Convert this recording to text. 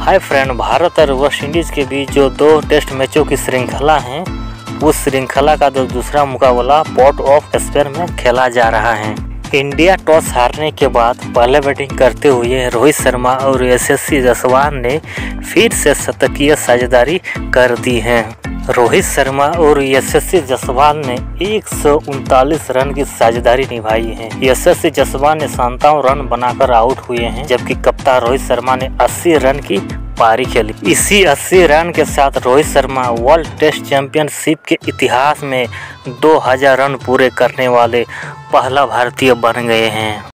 Hi friend, Bharat और West Indies के बीच जो 2 टेस्ट मैचों की श्रृंखला है, उस श्रृंखला का जो दूसरा मुकाबला पोर्ट ऑफ स्पेन में खेला जा रहा है। इंडिया टॉस हारने के बाद पहले बैटिंग करते हुए रोहित शर्मा और यशस्वी जायसवाल ने फिर से शतकीय साझेदारी कर दी है। रोहित शर्मा और यशस्वी जायसवाल ने 139 रन की साझेदारी निभाई है। यशस्वी जायसवाल ने 57 रन बनाकर आउट हुए हैं, जबकि कप्तान रोहित शर्मा ने 80 रन की पारी खेली। इसी 80 रन के साथ Rohit Sharma world test championship के इतिहास में 2000 रन पूरे करने वाले पहला भारतीय बन गए हैं।